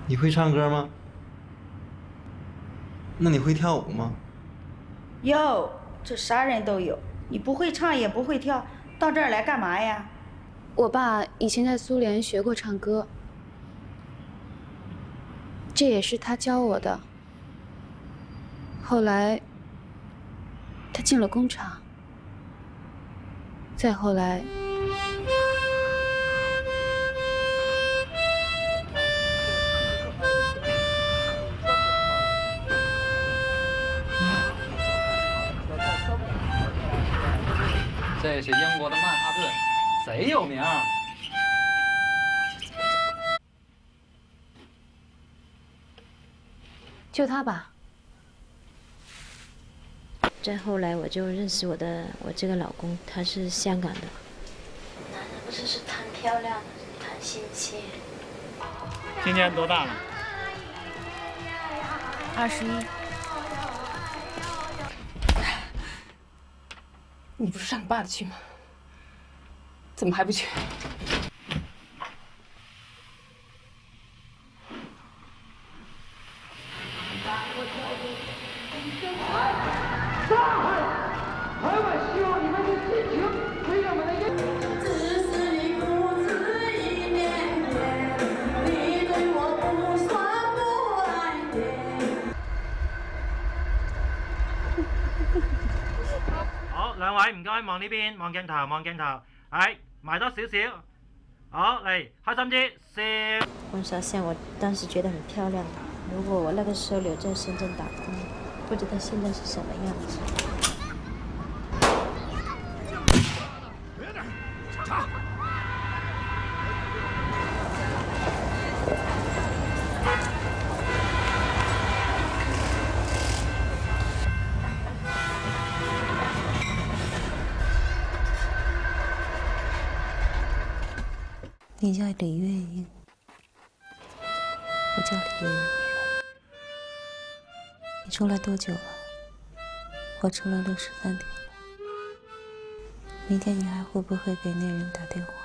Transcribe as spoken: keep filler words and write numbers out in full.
你会唱歌吗？那你会跳舞吗？ 哟，这啥人都有，你不会唱也不会跳，到这儿来干嘛呀？ 我爸以前在苏联学过唱歌，这也是他教我的。后来，他进了工厂，再后来。 这是英国的曼哈顿，贼有名。 就他吧。 再后来我就认识我的我这个老公，他是香港的。 男人不是是谈漂亮，谈心切。 今年多大了？ 二十一。 你不是上你爸的去吗？怎么还不去？ 大海，台湾希望你们的激情为我们的英。只是你不止一点点，你对我不算不爱点。 好，兩位唔該望呢邊，望鏡頭，望鏡頭，係埋多少少。好，嚟開心啲，笑。 婚纱像我當時覺得很漂亮，如果我那個時候留在深圳打工，不知道現在是什麼樣子。 你叫李月英，我叫李月英。你出来多久了？我出来六十三天了。明天你还会不会给那人打电话？